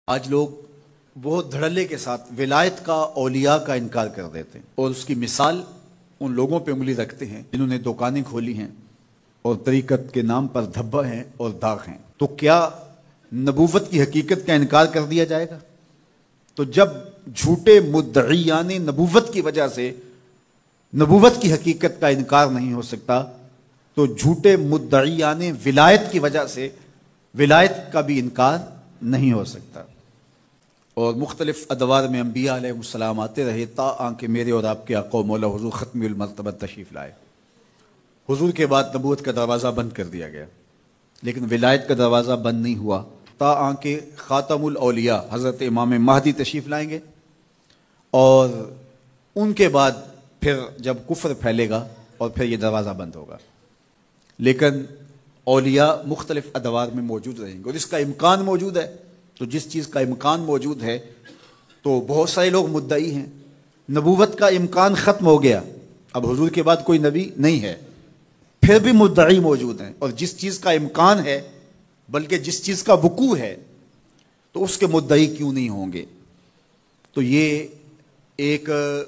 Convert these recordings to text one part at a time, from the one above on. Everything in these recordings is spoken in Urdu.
آج لوگ بہت دھڑلے کے ساتھ ولایت کا اولیاء کا انکار کر دیتے ہیں اور اس کی مثال ان لوگوں پہ انگلی رکھتے ہیں جنہوں نے دکانیں کھولی ہیں اور طریقت کے نام پر دھبا ہیں اور داغ ہیں۔ تو کیا نبوت کی حقیقت کا انکار کر دیا جائے گا؟ تو جب جھوٹے مدعیان نبوت کی وجہ سے نبوت کی حقیقت کا انکار نہیں ہو سکتا تو جھوٹے مدعیان ولایت کی وجہ سے ولایت کا بھی انکار نہیں ہو سکتا۔ اور مختلف ادوار میں انبیاء علیہ السلام آتے رہے تا آنکہ میرے اور آپ کے آقا و مولا حضور ختم المرتبہ تشریف لائے۔ حضور کے بعد نبوت کا دروازہ بند کر دیا گیا، لیکن ولایت کا دروازہ بند نہیں ہوا تا آنکہ خاتم الاولیاء حضرت امام مہدی تشریف لائیں گے، اور ان کے بعد پھر جب کفر پھیلے گا اور پھر یہ دروازہ بند ہوگا۔ لیکن اولیاء مختلف ادوار میں موجود رہیں گے، اور اس کا امکان موجود ہے۔ تو جس چیز کا امکان موجود ہے تو بہت سارے لوگ مدعی ہیں، نبوت کا امکان ختم ہو گیا، اب حضور کے بعد کوئی نبی نہیں ہے، پھر بھی مدعی موجود ہیں، اور جس چیز کا امکان ہے بلکہ جس چیز کا وقوع ہے تو اس کے مدعی کیوں نہیں ہوں گے؟ تو یہ ایک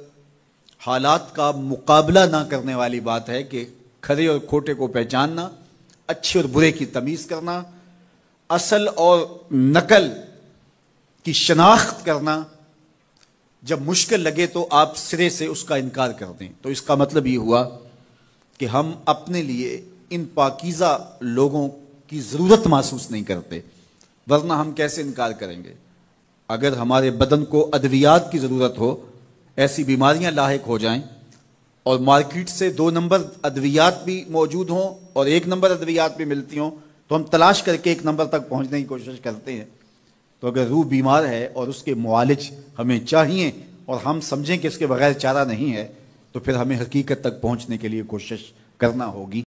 حالات کا مقابلہ نہ کرنے والی بات ہے کہ کھرے اور کھوٹے کو پہچاننا، اچھے اور برے کی تمیز کرنا، اصل اور نقل کی شناخت کرنا جب مشکل لگے تو آپ سرے سے اس کا انکار کر دیں۔ تو اس کا مطلب یہ ہوا کہ ہم اپنے لیے ان پاکیزہ لوگوں کی ضرورت محسوس نہیں کرتے، ورنہ ہم کیسے انکار کریں گے؟ اگر ہمارے بدن کو ادویات کی ضرورت ہو، ایسی بیماریاں لاحق ہو جائیں اور مارکیٹ سے 2 نمبر ادویات بھی موجود ہوں اور 1 نمبر ادویات بھی ملتی ہوں، تو ہم تلاش کر کے 1 نمبر تک پہنچنے کی کوشش کرتے ہیں۔ تو اگر روح بیمار ہے اور اس کے معالج ہمیں چاہیے اور ہم سمجھیں کہ اس کے بغیر چارہ نہیں ہے، تو پھر ہمیں حقیقت تک پہنچنے کے لیے کوشش کرنا ہوگی۔